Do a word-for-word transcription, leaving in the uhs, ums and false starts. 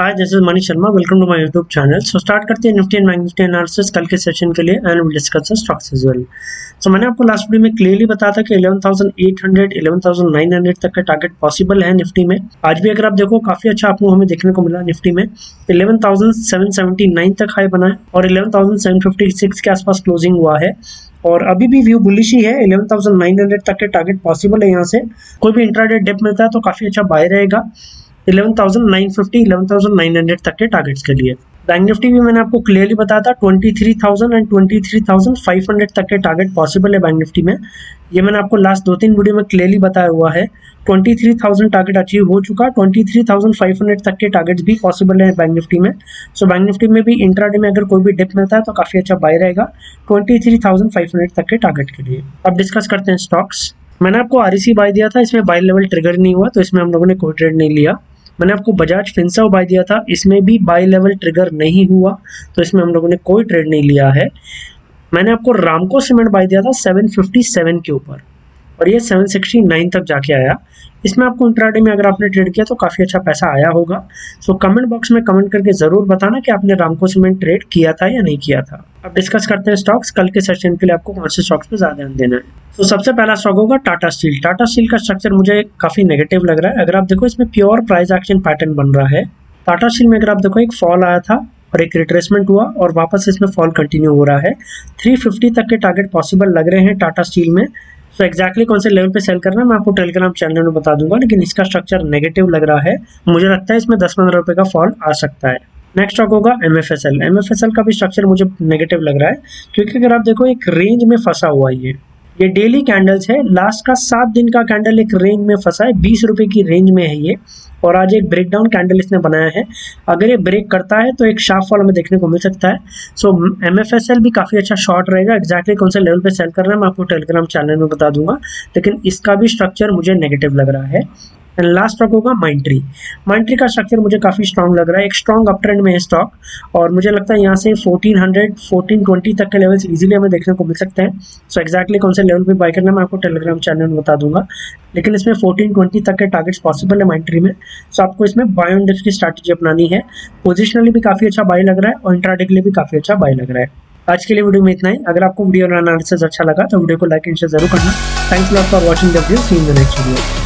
Hi, this is Manish Sharma. Welcome to my YouTube channel. So start करते हैं Nifty and bank Nifty analysis कल के session के लिए and will discuss the stocks as well. So मैंने आपको लास्ट वीडियो में क्लियरली बताया था कि eleven thousand eight hundred eleven thousand nine hundred तक का टारगेट पॉसिबल है निफ्टी में। आज भी अगर आप देखो काफी अच्छा आपको हमें देखने को मिला निफ्टी में। Eleven thousand seven seventy nine तक हाई बना है और eleven thousand seven fifty six के आसपास क्लोजिंग हुआ है और अभी भी व्यू बुलिश ही है। इलेवन थाउजेंड नाइन हंड्रेड तक के टारगेट पॉसिबल है। यहाँ से कोई भी इंट्राडे डिप मिलता है तो काफी अच्छा बाय रहेगा eleven thousand nine fifty eleven thousand nine hundred तक के टारगेट्स के लिए। बैंक निफ्टी भी मैंने आपको क्लियरली बताया था twenty three thousand and twenty three thousand five hundred तक के टारगेट पॉसिबल है बैंक निफ्टी में। ये मैंने आपको लास्ट दो तीन वीडियो में क्लियरली बताया हुआ है। Twenty three thousand target achieve हो चुका, twenty three thousand five hundred तक के टारगेट्स भी पॉसिबल है बैंक निफ्टी में। सो बैंक निफ्टी में भी इंट्राडे में अगर कोई भी डिप मिलता है तो काफी अच्छा बाय रहेगा twenty three thousand five hundred तक के टारगेट के लिए। अब डिस्कस करते हैं स्टॉक्स। मैंने आपको आरईसी बाय दिया था, इसमें बाय लेवल ट्रिगर नहीं हुआ तो इसमें हम लोगों ने कोई ट्रेड नहीं लिया। मैंने आपको बजाज फिंसर्व बाय दिया था, इसमें भी बाय लेवल ट्रिगर नहीं हुआ तो इसमें हम लोगों ने कोई ट्रेड नहीं लिया है। मैंने आपको रामको सीमेंट बाय दिया था सेवन फिफ्टी सेवन के ऊपर और ये सेवन सिक्सटी नाइन तक जाके आया। इसमें आपको इंट्राडे में अगर आपने ट्रेड किया तो काफ़ी अच्छा पैसा आया होगा। सो कमेंट बॉक्स में कमेंट करके ज़रूर बताना कि आपने रामको सीमेंट ट्रेड किया था या नहीं किया था। अब डिस्कस करते हैं स्टॉक्स। कल के सेशन के लिए आपको कौन से स्टॉक्स पे ज़्यादा ध्यान देना है। तो सबसे पहला स्टॉक होगा टाटा स्टील। टाटा स्टील का स्ट्रक्चर मुझे काफ़ी नेगेटिव लग रहा है। अगर आप देखो इसमें प्योर प्राइस एक्शन पैटर्न बन रहा है। टाटा स्टील में अगर आप देखो एक फॉल आया था और एक रिट्रेसमेंट हुआ और वापस इसमें फॉल कंटिन्यू हो रहा है। थ्री फिफ्टी तक के टारगेट पॉसिबल लग रहे हैं टाटा स्टील में। तो एक्जैक्टली कौन से लेवल पे सेल करना है मैं आपको टेलीग्राम चैनल में बता दूंगा, लेकिन इसका स्ट्रक्चर नेगेटिव लग रहा है। मुझे लगता है इसमें दस पंद्रह रुपए का फॉल आ सकता है। नेक्स्ट स्टॉक होगा एमएफएसएल। एमएफएसएल का भी स्ट्रक्चर मुझे नेगेटिव लग रहा है क्योंकि अगर आप देखो एक रेंज में फंसा हुआ है। ये ये डेली कैंडल्स है, लास्ट का सात दिन का कैंडल एक रेंज में फंसा है, बीस रुपए की रेंज में है ये और आज एक ब्रेकडाउन कैंडल इसने बनाया है। अगर ये ब्रेक करता है तो एक शार्प फॉल हमें देखने को मिल सकता है। सो एमएफएसएल भी काफ़ी अच्छा शॉर्ट रहेगा। एक्जैक्टली कौन से लेवल पे सेल करना है मैं आपको टेलीग्राम चैनल में बता दूंगा, लेकिन इसका भी स्ट्रक्चर मुझे नेगेटिव लग रहा है। एंड लास्ट स्टॉक होगा माइंट्री। माइंट्री का स्ट्रक्चर मुझे काफ़ी स्ट्रॉन्ग लग रहा है, एक स्ट्रॉन्ग अप ट्रेंड में है स्टॉक और मुझे लगता है यहाँ से फोर्टीन हंड्रेड फोर्टीन ट्वेंटी तक के लेवल्स इजीली हमें देखने को मिल सकते हैं। सो एक्जैक्टली कौन से लेवल पे बाय करना है मैं आपको टेलीग्राम चैनल में बता दूंगा, लेकिन इसमें फोर्टीन ट्वेंटी तक के टारगेट्स पॉसिबल है माइंट्री में। सो आपको इसमें बाय ऑन डिप्स की स्ट्रैटेजी अपनानी है। पोजिशनली भी काफ़ी अच्छा बाय लग रहा है और इंट्राडे के लिए भी काफ़ी अच्छा बाय लग रहा है। आज के लिए वीडियो में इतना ही। अगर आपको वीडियो एनालिसिस अच्छा लगा तो वीडियो को लाइक एंड शेयर जरूर करना। Thanks lot for watching the video. See in the next video.